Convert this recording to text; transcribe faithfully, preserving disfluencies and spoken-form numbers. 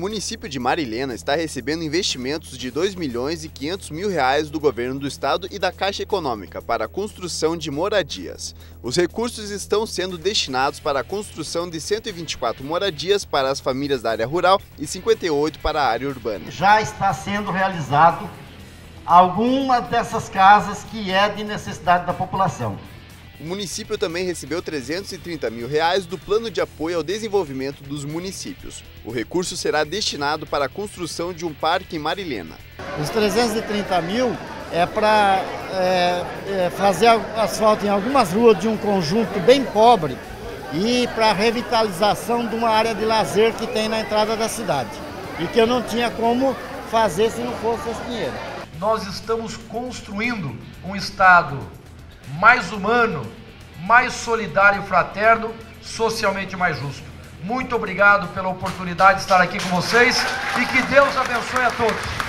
município de Marilena está recebendo investimentos de dois milhões e quinhentos mil reais do governo do estado e da Caixa Econômica para a construção de moradias. Os recursos estão sendo destinados para a construção de cento e vinte e quatro moradias para as famílias da área rural e cinquenta e oito para a área urbana. Já está sendo realizado alguma dessas casas que é de necessidade da população. O município também recebeu trezentos e trinta mil reais do Plano de Apoio ao Desenvolvimento dos Municípios. O recurso será destinado para a construção de um parque em Marilena. Os trezentos e trinta mil é para é, é, fazer asfalto em algumas ruas de um conjunto bem pobre e para a revitalização de uma área de lazer que tem na entrada da cidade e que eu não tinha como fazer se não fosse esse dinheiro. Nós estamos construindo um estado mais humano, mais solidário e fraterno, socialmente mais justo. Muito obrigado pela oportunidade de estar aqui com vocês e que Deus abençoe a todos.